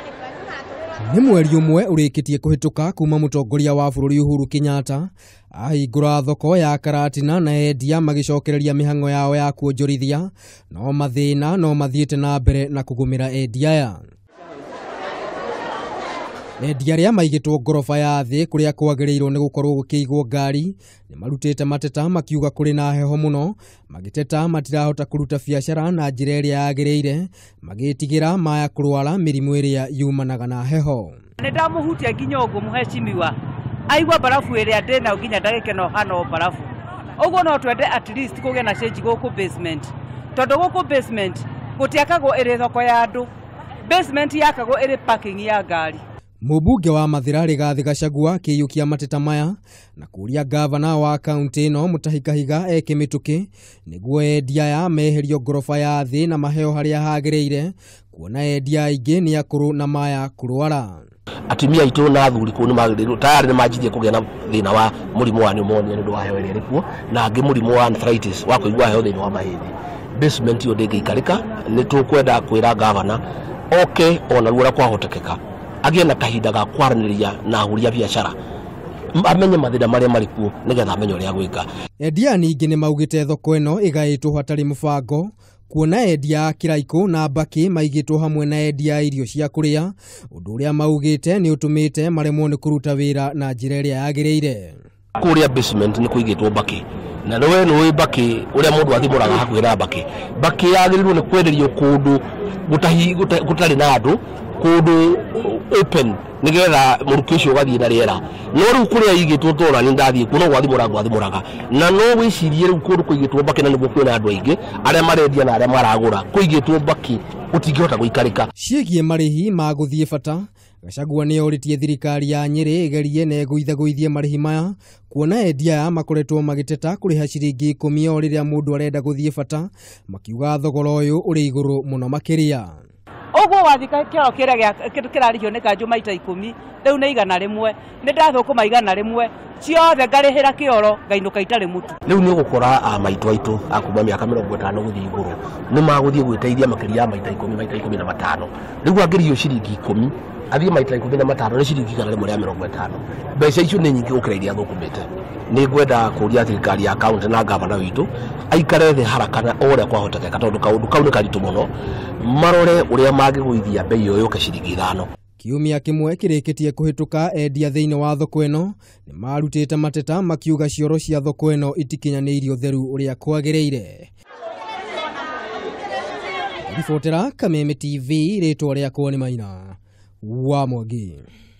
Nĩ mweri ũmwe ũrĩkĩtie kũhĩtũka kuma mũtongoria wa bũrũri Uhuru Kenyatta ahingũra thoko ya Karatina na endia magĩcokereria mĩhang'o yao ya kuonjorithia, no mathĩna no mathiĩte na mbere na kũgũmĩra endia aya. Endia arĩa maigĩtwo ngoroba ya thĩ kũrĩa kwagĩrĩirwo nĩ gũkorwo gũkĩigwo ngari nĩ marutĩte mateta makiuga kũrĩ na heho mũno, magĩteta matirahota kũruta biacara na njĩra ĩrĩa yagĩrĩire, magĩtigĩra maya kũrwara mĩrimũ ĩrĩa yumanaga na heho. Nĩndamũhutia nginya ũguo mũhecimiwa aigua barafu ĩrĩa ndĩna nginya ndagĩke no hano barafu. Ũguo no twende at least kũgĩa na change gũkũ basement, tondũ gũkũ basement gũtiakagwo ĩrĩ thoko ya andũ, basement yakagwo ĩrĩ parking ya ngari. Mũmbunge wa Mathira Rigathi Gachagua akĩiyũkia mateta maya na kũria gavana wa kaunti ĩno Mutahi Kahiga eke mĩtũkĩ nĩguo endia aya meherio ngoroba ya thĩ na maheo harĩa hagĩrĩire, kuona endia aingĩ nĩ akũrũ na maya kũrwara. Atumia aitũ na athuri kũu nĩmagĩrĩirwo tayari nĩmanjirie kũgĩa na thĩna wa mũrimũ wa pneumonia nĩ ũndũ wa heho ĩrĩa ĩrĩ kuo, na angĩ mũrimũ wa arthritis wa kũigua heho thĩinĩ wa mahĩndĩ. Basement ĩyo ndĩngĩikarĩka, nĩ tũkwenda kwĩra gavana oke onaruo ũrĩa kwahotekeka agĩe na kahinda ga kwaranĩria na ahũri a biacara, amenye mathĩna marĩa marĩ kuo nĩgetha amenye ũrĩa gwĩka. Endia ningĩ nĩ maugĩte thoko ĩno ĩgaĩtwo hatarĩ mũbango, kuona endia a kĩraikũ na mbakĩ maigĩtwo hamwe na endia irio cia kũrĩa, ũndũ ũrĩa maugĩte nĩ ũtũmĩte maremwo nĩ kũruta wĩra na njĩra ĩrĩa yagĩrĩire. Kũrĩa basement nĩ kũigĩtwo mbakĩ, na nĩwe nĩũĩ mbakĩ ũrĩa mũndũ athimũraga hakuhĩ na mbakĩ. Mbakĩ yagĩrĩirwo nĩ kwenderio kũndũ gũtarĩ na andũ, kũndũ open nĩgetha mũrukĩ ũcio ũgathiĩ na rĩera. No rĩu kũrĩa igĩtwo tona nĩ ndathiĩ kuo no gwathimũraga, na no wĩcirie rĩu kũndũ kũigĩtwo mbakĩ na nĩguo kwĩna andũ aingĩ arĩa marendia na arĩa maragũra, kũigĩtwo mbakĩ gũtingĩhota gũikarĩka. Ciĩgiĩ marĩhi ma gũthiĩ bata, Gachagua nĩ orĩtie thirikari ya Nyĩrĩ ĩgerie na ĩgũithagũithie marĩhi maya, kuona endia aya makoretwo magĩteta kũrĩha ciringi 10 o rĩrĩa mũndũ arenda gũthiĩ bata, makiuga thogora ũyũ ũrĩ igũrũ mũno makĩria. Ũguo wathika kĩoro kĩrarĩhio nĩ kanjũ maita 10, rĩu nĩ 100, nĩ ndathũkũma 100 ciothe ngarĩhĩra kĩoro ngainũka itarĩ mũtu. Rĩu nĩ ũgũkora maitũ aitũ akuma mĩaka 50 gũthiĩ igũrũ nĩ magũthiĩ gwĩteithia makĩria ya maita 10, maita 15. Rĩu angĩrĩhio ciringi 10 athiĩ maita 15 nĩ ciringi 150. Mbeca icio nĩ nyingĩ gũkĩra iria thũkũmĩte. Nĩ ngwenda kũria thirikari ya kaunti na gavana witũ aikare thĩ haraka na ũrĩa kwahotekeka, tondũ kaũndũ kau nĩ karitũ mũno, marore ũrĩa mangĩgũithia bei ĩyo yũke ciringi 5. Kiumia kĩmwe kĩrĩkĩtie kũhĩtũka, endia thĩinĩ wa thoko ĩno nĩ marutĩte mateta makiuga cioro cia thoko ĩno itikinyanĩirio theru ũrĩa kwagĩrĩire. Ribotera Kameme TV, rĩtwa rĩakwa nĩ Maina wa Mwangi.